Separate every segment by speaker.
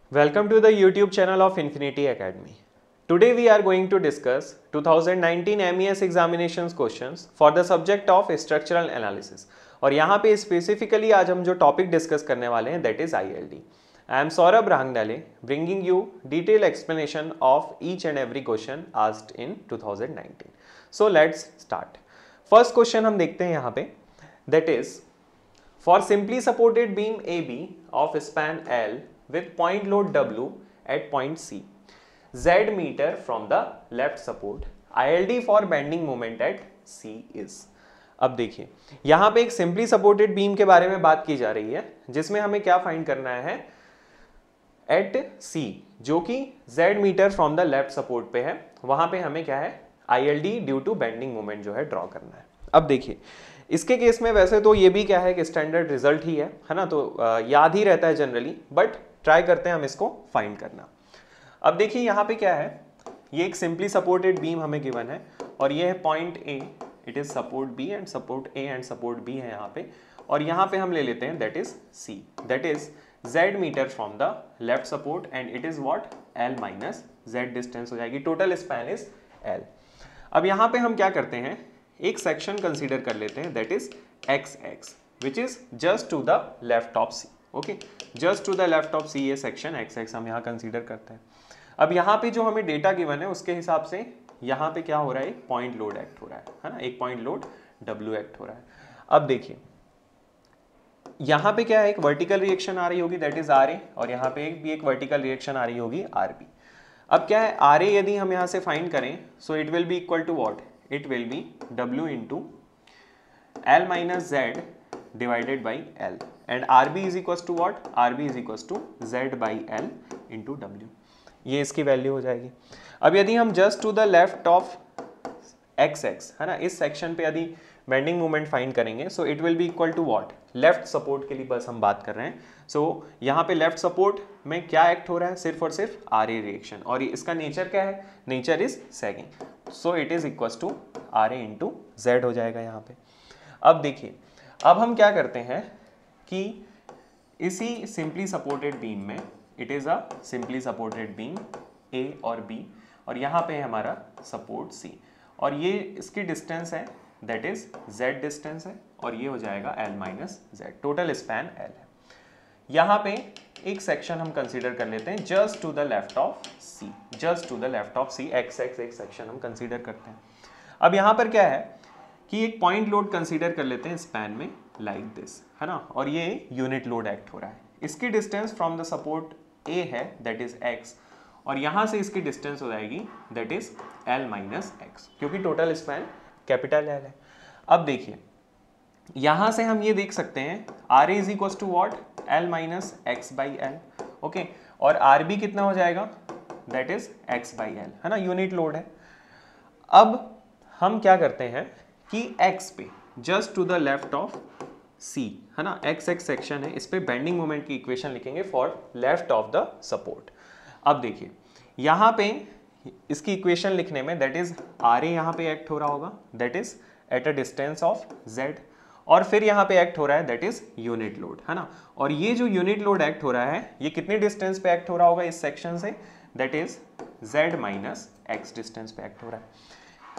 Speaker 1: Welcome to the YouTube channel of Infinity Academy. Today we are going to discuss 2019 MES examinations questions for the subject of structural analysis. और यहाँ पे specifically आज हम जो topic discuss करने वाले हैं that is ILD. I am Saurabh Rangnale bringing you detailed explanation of each and every question asked in 2019. So let's start. First question हम देखते हैं यहाँ पे that is for simply supported beam AB of span L with point load W at point C, Z meter from the left support, ILD for bending moment at C is. अब देखिए यहाँ पे एक सिंपली सपोर्टेड बीम के बारे में बात की जा रही है जिसमें हमें क्या फाइंड करना है एट C जो कि Z metre from the left support पे है, वहां पे हमें क्या है ILD due to bending moment जो है ड्रॉ करना है। अब देखिए इसके केस में वैसे तो ये भी क्या है कि स्टैंडर्ड रिजल्ट ही है ना, तो याद ही रहता है जनरली, बट ट्राई करते हैं हम इसको फाइंड करना। अब देखिए यहाँ पे क्या है, ये एक सिंपली सपोर्टेड बीम हमें गिवन है और ये है point A, it is support B and support A and support B है यहाँ पे, और यहाँ पे हम ले लेते हैं that is C, that is Z metre from the left support and it is what L minus Z distance हो जाएगी, टोटल स्पैन इज L। अब यहाँ पे हम क्या करते हैं, एक सेक्शन कंसीडर कर लेते हैं that is XX which is just to the left of C। Okay, just to the left of C ये सेक्शन XX हम यहाँ कंसीडर करते हैं। अब यहाँ पे जो हमें डेटा गिवन है उसके हिसाब से यहाँ पे क्या हो रहा है, एक पॉइंट लोड एक्ट हो रहा है ना, एक पॉइंट लोड W एक्ट हो रहा है। अब देखिए यहाँ पे क्या है, एक वर्टिकल रिएक्शन आ रही होगी दैट इज RA और यहाँ पे एक वर्टिकल रिएक्शन आ रही होगी RB। अब क्या है RA यदि हम यहाँ से फाइंड करें so it will be equal to what, it will be W into L minus Z divided by L and RB is equal to what, RB is equal to Z by L into W, ये इसकी value हो जाएगी। अब यदि हम just to the left of XX है ना, इस सेक्शन पे यदि बेंडिंग मोमेंट फाइंड करेंगे so it will be equal to what, left support के लिए बस हम बात कर रहे हैं। सो यहाँ पे लेफ्ट सपोर्ट में क्या एक्ट हो रहा है, सिर्फ और सिर्फ RA रिएक्शन, और इसका नेचर क्या है, nature is sagging, so it is equal to RA into Z हो जाएगा यहाँ पे। अब देखिए अब हम क्या करते हैं कि इसी सिंपली सपोर्टेड बीम में, it is a simply supported beam A और B और यहाँ पे है हमारा सपोर्ट C और ये इसकी डिस्टेंस है दैट इज Z डिस्टेंस है और ये हो जाएगा L minus Z, total span L है। यहाँ पे एक सेक्शन हम कंसीडर कर लेते हैं just to the left of C, just to the left of C XX एक सेक्शन हम कंसीडर करते हैं। अब यहाँ पर क्या है कि एक पॉइंट लोड कंसीडर कर लेते हैं स्पैन में लाइक दिस है ना, और ये यूनिट लोड एक्ट हो रहा है, इसकी distance from the support A है दैट इज X और यहाँ से इसकी डिस्टेंस हो जाएगी that is L minus X क्योंकि टोटल स्पैन कैपिटल L है। अब देखिए यहाँ से हम ये देख सकते हैं RA is equal to what, L minus X by L, okay, और RB कितना हो जाएगा that is X by L है ना, यूनिट लोड है। अब हम क्या करते हैं कि X पे just to the left of C है ना, XX सेक्शन है, इस पे बेंडिंग मोमेंट की इक्वेशन लिखेंगे for left of the support. अब देखिए यहाँ पे इसकी इक्वेशन लिखने में दैट इज RA यहाँ पे एक्ट हो रहा होगा that is at a distance of Z और फिर यहाँ पे एक्ट हो रहा है दैट इज यूनिट लोड है ना, और ये जो यूनिट लोड एक्ट हो रहा है ये कितनी डिस्टेंस पे एक्ट हो रहा होगा इस सेक्शन से, that is Z minus X distance पे एक्ट हो रहा है।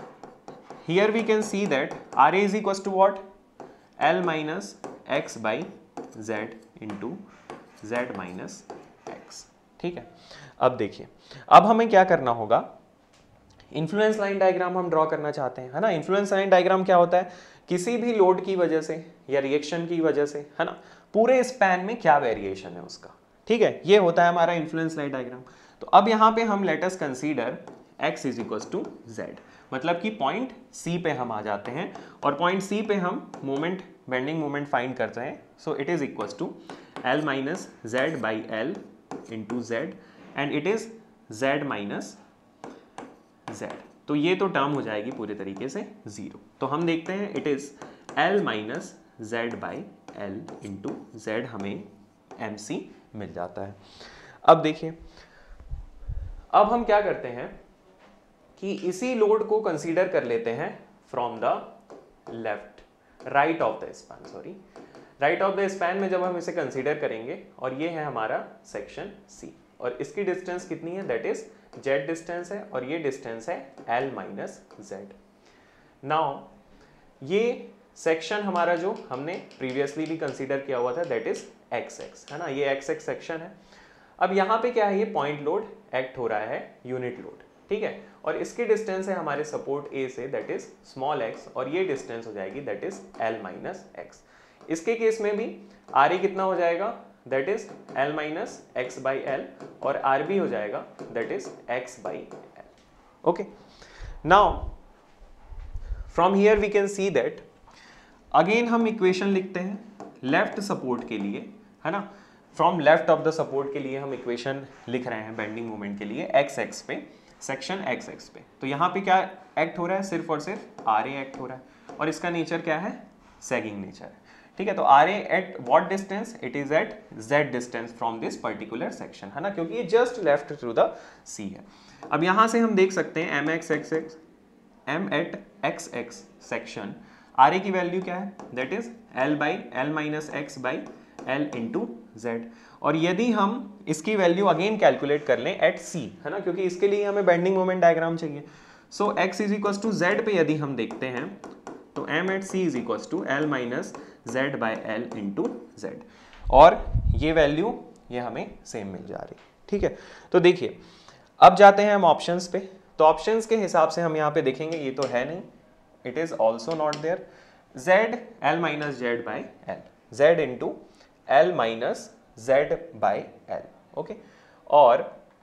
Speaker 1: Here we can see that RA is equals to what, L minus X by Z into Z minus X, ठीक है। अब देखिए अब हमें क्या करना होगा, इन्फ्लुएंस लाइन डायग्राम हम ड्रॉ करना चाहते हैं है ना। इन्फ्लुएंस लाइन डायग्राम क्या होता है, किसी भी लोड की वजह से या रिएक्शन की वजह से है ना, पूरे स्पैन में क्या वेरिएशन है उसका, ठीक है, ये होता है हमारा इन्फ्लुएंस लाइन डायग्राम। तो अब यहाँ पे हम let us consider X is equal to Z, मतलब कि पॉइंट C पे हम आ जाते हैं और पॉइंट C पे हम मोमेंट, बेंडिंग मोमेंट फाइंड करते हैं। So it is equal to L minus Z by L into Z and it is Z minus Z, तो ये तो टर्म हो जाएगी पूरे तरीके से जीरो। तो हम देखते हैं it is L minus Z by L into Z, हमें MC मिल जाता है। अब देखिए अब हम क्या करते हैं कि इसी लोड को कंसीडर कर लेते हैं from the left, right of the span, sorry right of the span में जब हम इसे कंसीडर करेंगे और ये है हमारा सेक्शन सी, और इसकी डिस्टेंस कितनी है, दैट इज z डिस्टेंस है, और ये डिस्टेंस है l माइनस जेड। नाउ ये सेक्शन हमारा जो हमने प्रीवियसली भी कंसीडर किया हुआ था, दैट इज xx, है ना, ये xx सेक्शन है। अब यहाँ पे क्या है, ये पॉइंट लोड एक्ट हो रहा है, यूनिट लोड, ठीक है, और इसकी डिस्टेंस है हमारे सपोर्ट A से, दैट इज स्मॉल x, और ये डिस्टेंस हो जाएगी that is l minus X. इसके केस में भी RA कितना हो जाएगा, that is l minus X by L, और RB हो जाएगा that is x by L. Okay, now from here we can see that again हम इक्वेशन लिखते हैं लेफ्ट सपोर्ट के लिए, है ना, from left of the support के लिए हम इक्वेशन लिख रहे हैं बेंडिंग मोमेंट के लिए एक्स एक्स पे, सेक्शन एक्स एक्स पे। तो यहाँ पे क्या एक्ट हो रहा है, सिर्फ और सिर्फ RA एक्ट हो रहा है, और इसका नेचर क्या है, सैगिंग नेचर है, ठीक है। तो RA at what distance, it is at z distance from this particular section, है ना, क्योंकि ये just left through the C है। अब यहाँ से हम देख सकते हैं m at X X section, RA की वैल्यू क्या है, that is l minus X by l into Z. और यदि हम इसकी वैल्यू अगेन कैलकुलेट कर लें एट C, है ना, क्योंकि इसके लिए हमें बेंडिंग मोमेंट डायग्राम चाहिए। So x is equal to Z पे यदि हम देखते हैं तो m at C is equal to l minus Z by l into Z, और ये वैल्यू ये हमें सेम मिल जा रही, ठीक है। तो देखिए अब जाते हैं हम ऑप्शंस पे। तो ऑप्शंस के हिसाब से हम यहाँ पे देखेंगे, ये तो है नहीं, it is also not there, z l minus Z by L, z into l minus Z by L, okay, और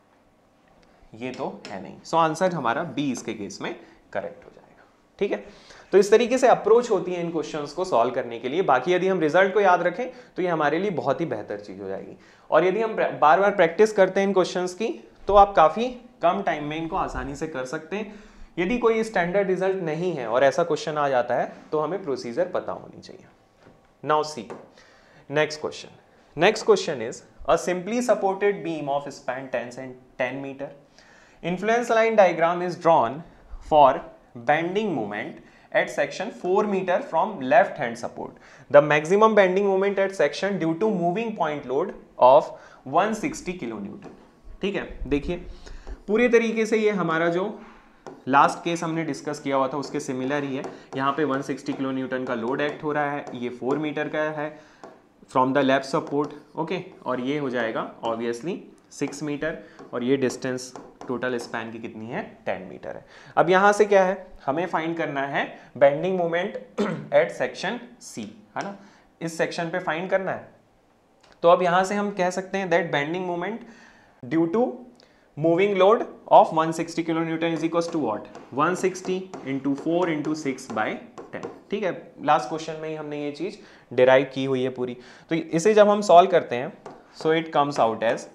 Speaker 1: ये तो है नहीं। सो आंसर हमारा बी इसके केस में करेक्ट हो जाएगा, ठीक है। तो इस तरीके से अप्रोच होती है इन क्वेश्चंस को सॉल्व करने के लिए। बाकी यदि हम रिजल्ट को याद रखें तो ये हमारे लिए बहुत ही बेहतर चीज हो जाएगी, और यदि हम बार बार प्रैक्टिस करते हैं इन क्वेश्चंस की तो आप काफी कम टाइम में इनको आसानी से कर सकते हैं। यदि कोई स्टैंडर्ड रिजल्ट नहीं है और ऐसा क्वेश्चन आ जाता है तो हमें प्रोसीजर पता होनी चाहिए। Now see next question. Next question is a simply supported beam of span 10 meter. Influence line diagram is drawn for bending moment at section 4 meter from left hand support. The maximum bending moment at section due to moving point load of 160 kilonewton. ठीक है, देखिए पूरे तरीके से ये हमारा जो last case हमने डिस्कस किया हुआ था उसके सिमिलर ही है। यहाँ पे 160 किलो न्यूटन का लोड एक्ट हो रहा है, ये 4 मीटर का है from the left support, okay, और ये हो जाएगा ऑब्वियसली 6 मीटर, और ये डिस्टेंस टोटल स्पैन की कितनी है, 10 मीटर है। अब यहाँ से क्या है, हमें फाइंड करना है bending moment at section C, है ना, इस सेक्शन पे फाइंड करना है। तो अब यहाँ से हम कह सकते हैं that bending moment due to moving load of 160 kilo newton is equal to what, 160 into 4 into 6 by 10, ठीक है। लास्ट क्वेश्चन में ही हमने ये चीज डिराइव की हुई है पूरी। तो इसे जब हम सॉल्व करते हैं so it comes out as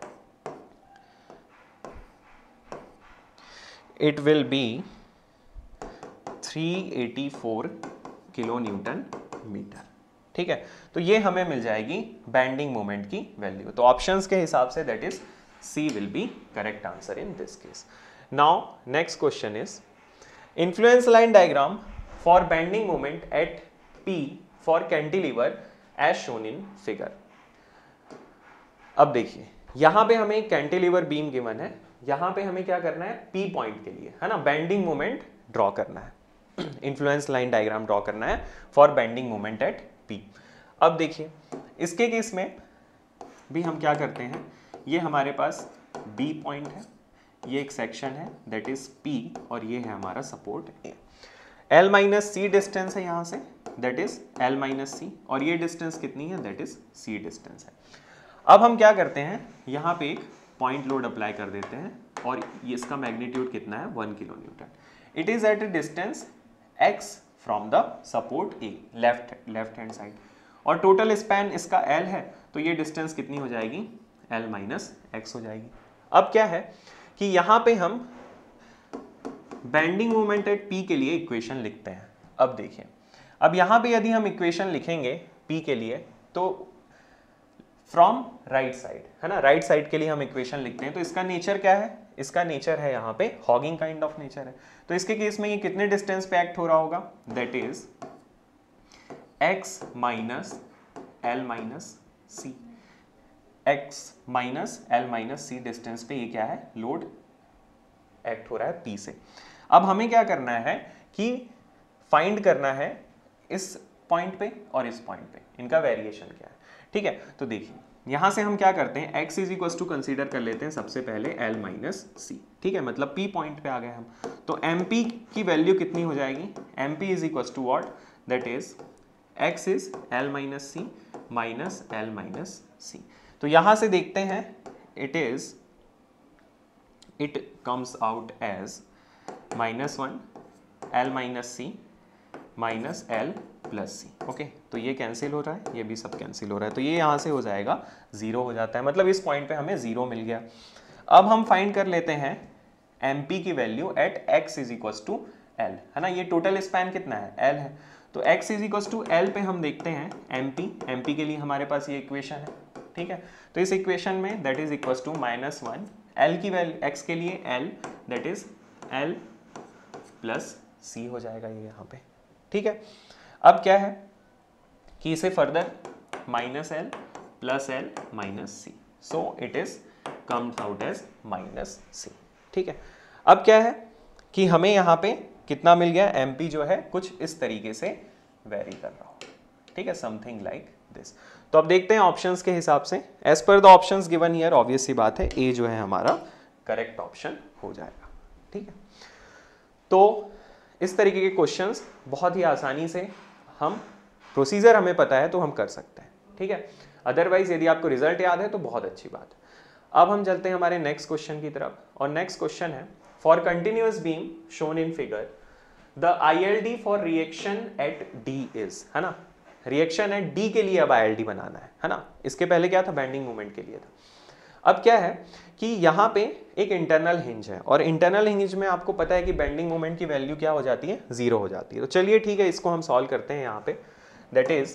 Speaker 1: it will be 384 kilo newton metre, ठीक है। तो ये हमें मिल जाएगी बेंडिंग मोमेंट की वैल्यू। तो ऑप्शंस के हिसाब से that is C will be correct answer in this case. Now next question is influence line diagram for bending moment at P for cantilever as shown in figure. अब देखिए यहाँ पे हमें कैंटिलीवर बीम गिवन है, यहाँ पे हमें क्या करना है, P पॉइंट के लिए, है ना, बेंडिंग मोमेंट ड्रॉ करना है, इन्फ्लुएंस लाइन डायग्राम ड्रॉ करना है for bending moment at P। अब देखिए इसके केस में भी हम क्या करते हैं, ये हमारे पास B पॉइंट है, ये एक सेक्शन है दैट इज P, और ये है हमारा support A। L minus C distance है यहाँ से, that is L minus C, और ये डिस्टेंस कितनी है, दैट इज C डिस्टेंस है। अब हम क्या करते हैं, यहाँ पे एक पॉइंट लोड अप्लाई कर देते हैं, और इसका मैग्नीट्यूड कितना है, 1 kilo newton. It is at a distance x from the support A, left hand side, और टोटल स्पैन इसका L है, तो ये डिस्टेंस कितनी हो जाएगी, L माइनस एक्स हो जाएगी। अब क्या है कि यहाँ पे हम बेंडिंग मोमेंट एट P के लिए इक्वेशन लिखते हैं। अब देखिए, अब यहाँ पे यदि हम इक्वेशन लिखेंगे P के लिए तो फ्रॉम राइट साइड, है ना, राइट साइड के लिए हम इक्वेशन लिखते हैं। तो इसका नेचर क्या है, इसका नेचर है यहाँ पे हॉगिंग काइंड ऑफ नेचर है। तो इसके केस में ये कितने डिस्टेंस पे एक्ट हो रहा होगा, that is x minus L minus C। x minus L minus C distance पे ये क्या है, लोड एक्ट हो रहा है P से। अब हमें क्या करना है कि फाइंड करना है इस पॉइंट पे और इस पॉइंट पे इनका वेरिएशन क्या है, ठीक है। तो देखिए यहां से हम क्या करते हैं, x is equal to consider कर लेते हैं सबसे पहले l माइनस सी, ठीक है, मतलब P पॉइंट पे आ गए हम। तो MP की वैल्यू कितनी हो जाएगी, MP is equal to what, that is x is l minus C minus l minus C. तो यहां से देखते हैं it comes out as -1 l minus C minus l plus C. Okay, तो ये कैंसिल हो रहा है, ये भी सब कैंसिल हो रहा है, तो ये यहाँ से हो जाएगा 0 हो जाता है, मतलब इस पॉइंट पे हमें 0 मिल गया। अब हम फाइंड कर लेते हैं MP की value at x is equal to l, है ना, ये टोटल स्पैन कितना है, l है। तो x is equal to l पे हम देखते हैं MP के लिए हमारे पास ये इक्वेशन है, ठीक है। तो इस इक्वेशन में that is equal to -1 l की वैल्यू, x के लिए l that is l plus c हो जाएगा ये यहाँ पे, ठीक है। अब क्या है कि इसे further -l plus l minus c, so it is comes out as -c, ठीक है। अब क्या है कि हमें यहाँ पे कितना मिल गया, MP जो है कुछ इस तरीके से वेरी कर रहा हो, ठीक है, समथिंग लाइक दिस। तो अब देखते हैं ऑप्शंस के हिसाब से, as per the options given here obvious सी बात है A जो है हमारा करेक्ट ऑप्शन हो जाएगा, ठीक है। तो इस तरीके के क्वेश्चंस बहुत ही आसानी से हम, प्रोसीजर हमें पता है तो हम कर सकते हैं, ठीक है। अदरवाइज यदि आपको रिजल्ट याद है तो बहुत अच्छी बात है। अब हम चलते हैं हमारे नेक्स्ट क्वेश्चन की तरफ, और नेक्स्ट क्वेश्चन है for continuous beam shown in figure the ILD for reaction at D is, है ना, रिएक्शन एट D के लिए अब ILD बनाना है ना, इसके पहले क्या था, बेंडिंग मोमेंट के लिए था। अब क्या है कि यहाँ पे एक इंटरनल हिंज है, और इंटरनल हिंज में आपको पता है कि बेंडिंग मोमेंट की वैल्यू क्या हो जाती है, 0 हो जाती है। तो चलिए ठीक है, इसको हम सॉल्व करते हैं यहाँ पे। दैट इज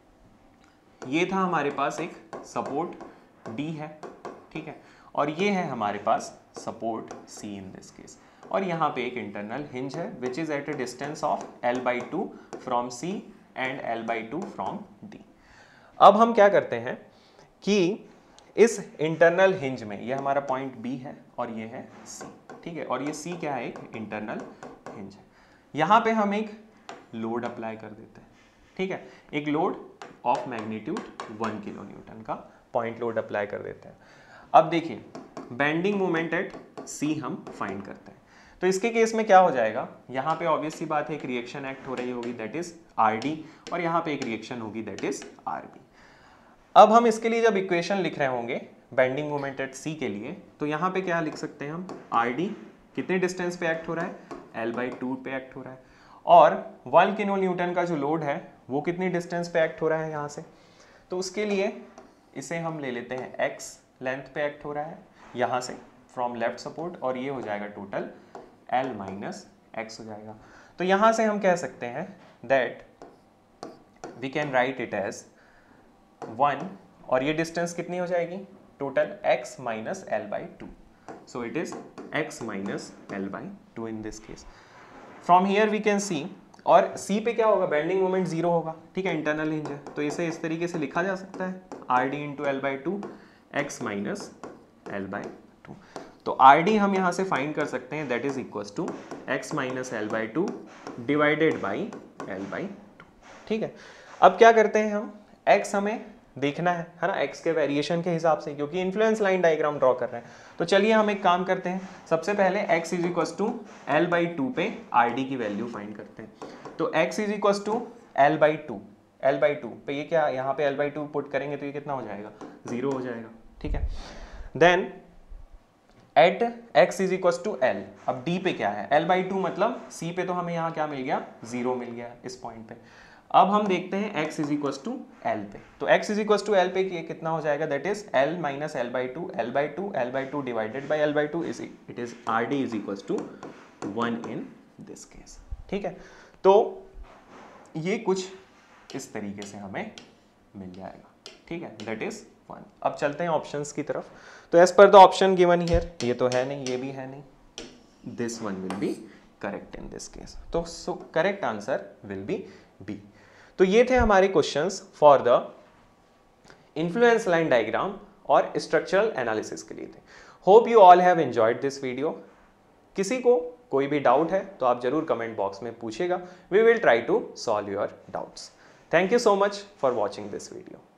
Speaker 1: ये था हमारे पास एक सपोर्ट D है, ठीक है, और ये है हमारे पास support C in this case, और यहाँ पे एक इंटरनल हिंज है which is at a distance of l/2 from C and l/2 from D। अब हम क्या करते हैं कि इस इंटरनल हिंज में ये हमारा पॉइंट B है और ये है C, ठीक है, और ये C क्या है, एक इंटरनल हिंज है। यहाँ पे हम एक लोड अप्लाई कर देते हैं, ठीक है, एक load of magnitude 1 kilo newton का पॉइंट लोड अप्लाई कर देते हैं। अब देखिए बेंडिंग मोमेंट एट C हम फाइंड करते हैं। तो इसके केस में क्या हो जाएगा, यहाँ पे ऑब्वियस सी बात है एक रिएक्शन एक्ट हो रही होगी दैट इज RD, और यहाँ पे एक रिएक्शन होगी दैट इज RB। अब हम इसके लिए जब इक्वेशन लिख रहे होंगे बेंडिंग मोमेंट एट C के लिए, तो यहाँ पे क्या लिख सकते हैं हम, RD कितने डिस्टेंस पे एक्ट हो रहा है, l/2 पे एक्ट हो रहा है, और 1 किलो न्यूटन का जो लोड है वो कितनी डिस्टेंस पे एक्ट हो रहा है यहाँ से। तो उसके लिए इसे हम ले लेते हैं x लेंथ पे एक्ट हो रहा है यहाँ से फ्रॉम लेफ्ट सपोर्ट, और ये हो जाएगा टोटल l माइनस x हो जाएगा। तो यहाँ से हम कह सकते हैं that we can write it as 1, और ये डिस्टेंस कितनी हो जाएगी, total x minus l/2, so it is x minus l/2 in this case. From here we can see, और C पे क्या होगा, बेंडिंग मोमेंट 0 होगा, ठीक है, इंटरनल हिंज है, तो इसे इस तरीके से लिखा जा सकता है RD into l/2 x minus l/2। तो RD हम यहाँ से फाइंड कर सकते हैं that is equal to x minus l/2 divided by l/2, ठीक है। अब क्या करते हैं हम, x हमें देखना है ना, x के वेरिएशन के हिसाब से, क्योंकि इन्फ्लुएंस लाइन डायग्राम ड्रॉ कर रहे हैं। तो चलिए हम एक काम करते हैं, सबसे पहले x is equal to l/2 पे RD की वैल्यू फाइंड करते हैं। तो x is equal to l/2 पे ये क्या, यहाँ पे l/2 पुट करेंगे तो ये कितना हो जाएगा, 0 हो जाएगा, ठीक है। Then at x is equal to l, अब d पे क्या है, l/2 मतलब c पे तो हमें यहाँ क्या मिल गया, 0 मिल गया इस पॉइंट पे। अब हम देखते हैं x is equal to l पे, तो x is equal to l पे कितना हो जाएगा, that is l minus l/2 divided by l/2 it is RD is equal to 1 in this case, ठीक है। तो ये कुछ इस तरीके से हमें मिल जाएगा, ठीक है, दैट इज 1। अब चलते हैं ऑप्शंस की तरफ। तो as per the option given here, ये तो है नहीं, ये भी है नहीं, this one will be correct in this case. तो so correct answer will be B. तो ये थे हमारे questions for the influence line diagram और स्ट्रक्चरल एनालिसिस के लिए थे। Hope you all have enjoyed this video. किसी को कोई भी डाउट है तो आप जरूर कमेंट बॉक्स में पूछेगा। We will try to solve your doubts. Thank you so much for watching this video.